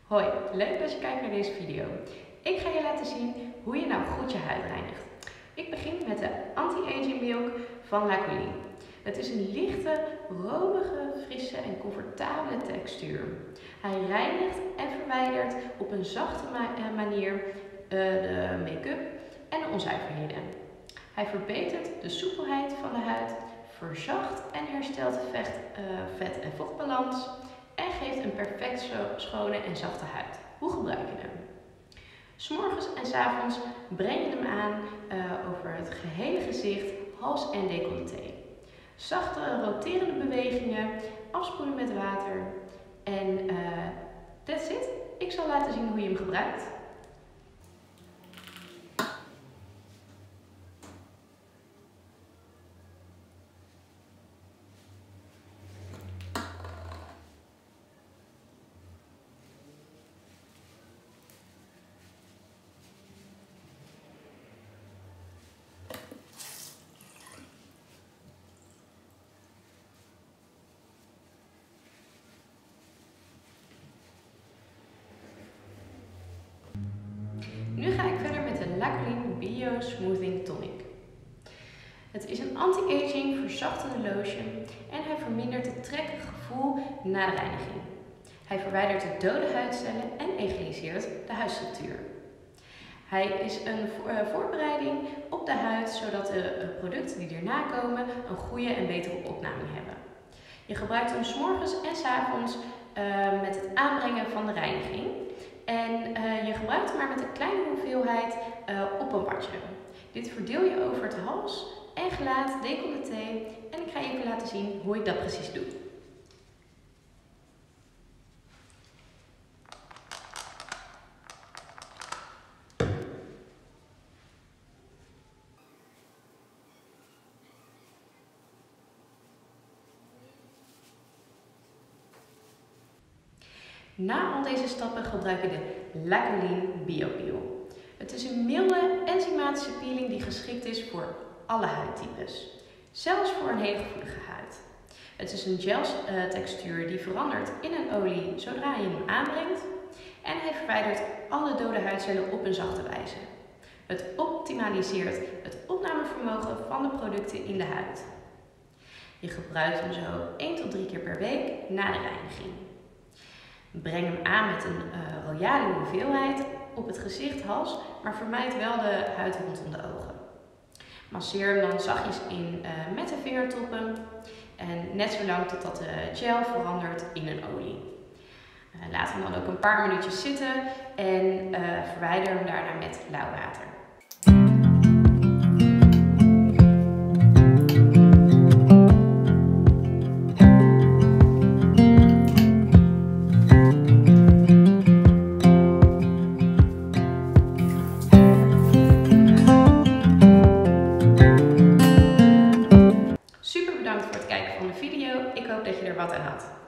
Hoi, leuk dat je kijkt naar deze video. Ik ga je laten zien hoe je nou goed je huid reinigt. Ik begin met de Anti-Aging Milk van Lacoline. Het is een lichte, romige, frisse en comfortabele textuur. Hij reinigt en verwijdert op een zachte manier de make-up en de onzuiverheden. Hij verbetert de soepelheid van de huid, verzacht en herstelt de vet- en vochtbalans en geeft een perfect schone en zachte huid. Hoe gebruik je hem? 's Morgens en 's avonds breng je hem aan over het gehele gezicht, hals en decolleté. Zachte roterende bewegingen, afspoelen met water en that's it. Ik zal laten zien hoe je hem gebruikt. Nu ga ik verder met de Lacoline Bio Smoothing Tonic. Het is een anti-aging verzachtende lotion en hij vermindert het trekkige gevoel na de reiniging. Hij verwijdert de dode huidcellen en egaliseert de huidstructuur. Hij is een voorbereiding op de huid zodat de producten die erna komen een goede en betere opname hebben. Je gebruikt hem 's morgens en 's avonds met het aanbrengen van de reiniging. En je gebruikt hem maar met een kleine hoeveelheid op een watje. Dit verdeel je over het hals en gelaat, decolleté. En ik ga je even laten zien hoe ik dat precies doe. Na al deze stappen gebruik je de Lacoline Bio Peel. Het is een milde, enzymatische peeling die geschikt is voor alle huidtypes. Zelfs voor een hele gevoelige huid. Het is een gel textuur die verandert in een olie zodra je hem aanbrengt. En hij verwijdert alle dode huidcellen op een zachte wijze. Het optimaliseert het opnamevermogen van de producten in de huid. Je gebruikt hem zo 1 tot 3 keer per week na de reiniging. Breng hem aan met een royale hoeveelheid op het gezicht, hals, maar vermijd wel de huid rondom de ogen. Masseer hem dan zachtjes in met de vingertoppen en net zo lang totdat de gel verandert in een olie. Laat hem dan ook een paar minuutjes zitten en verwijder hem daarna met lauw water. Super bedankt voor het kijken van de video. Ik hoop dat je er wat aan had.